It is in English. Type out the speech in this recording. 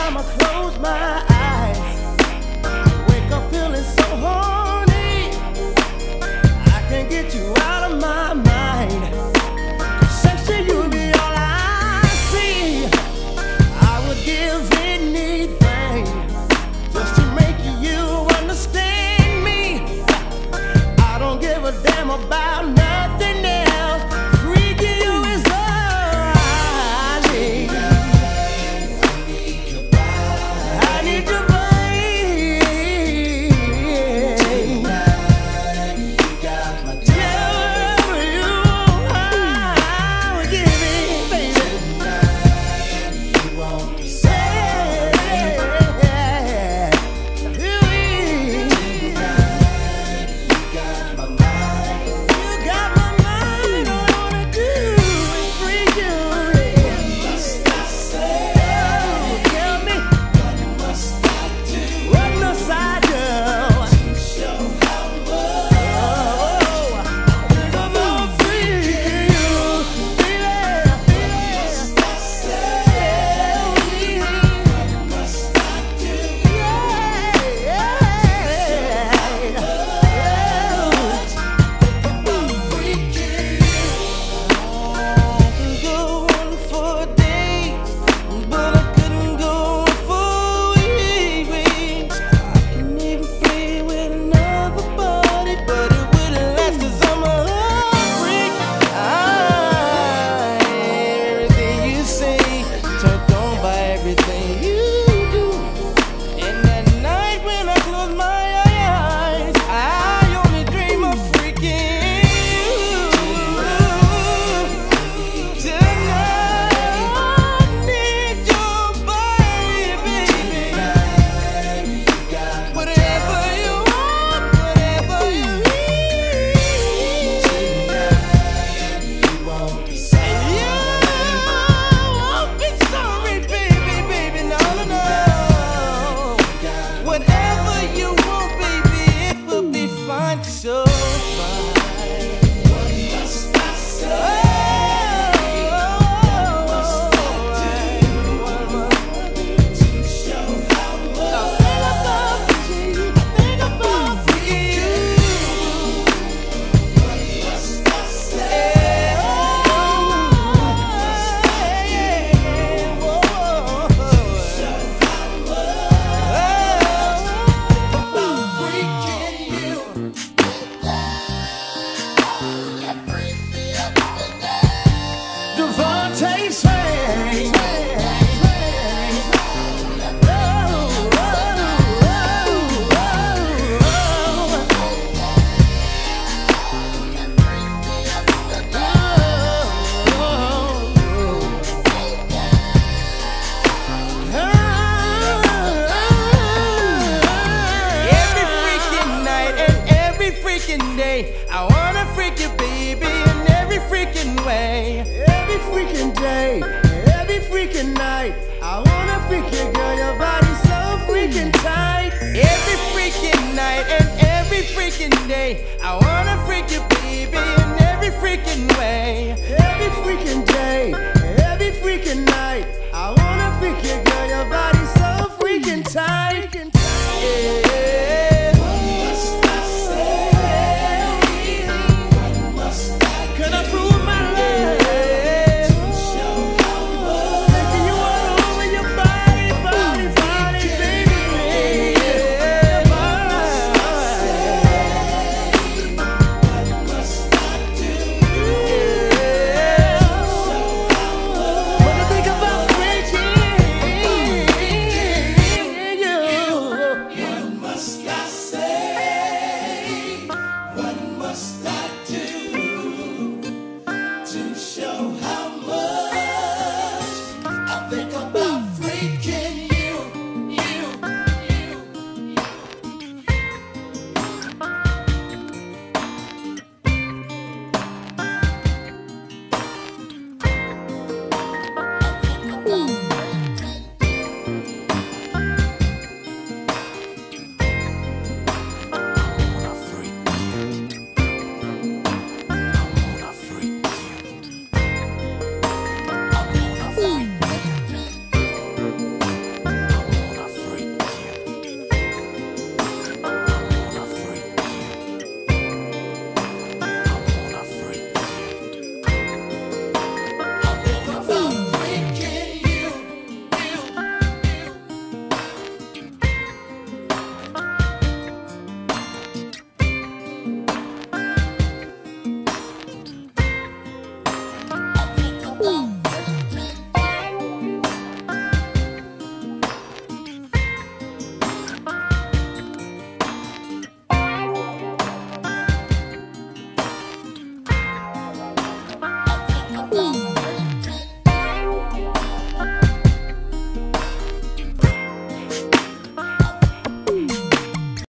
time I close my eyes, I wake up feeling so horny. I can't get you out of my mind. Sexy, you be all I see. I would give anything just to make you understand me. I don't give a damn about nothing else. Freaking you is all I need. I need your body. Tonight you got my time. You, I would give it, baby. Tonight you won't be sad. Tonight you got my mind. You got my mind. All I wanna do is freak you. What must I say? Tell me. What must I do? What must I do? To show how much I'm gonna freak you, baby. What must I say? What must I do? Go on for days, but I couldn't go on for weeks. I can even play with another body, but it wouldn't last 'cause I'm a freak. Everything you say, turned on by everything you do. And that night when I close my eyes, I only dream of freaking you. Tonight I need your body, baby. Whatever you want, whatever you need. Tonight you won't be sorry. You won't be sorry, baby, baby, no, no, no. Whatever you want, baby, it will be fine, so fine. What must I say? What must I do? To show how much I think about you. What must I say? Devontae Swing. Every freaking night and every freaking day, I wanna freak you, baby, in every freaking way. Every freaking day, every freaking night, I wanna freak you, girl. Your body's so freaking tight. Every freaking night and every freaking day, I wanna freak you, baby, in every freaking way.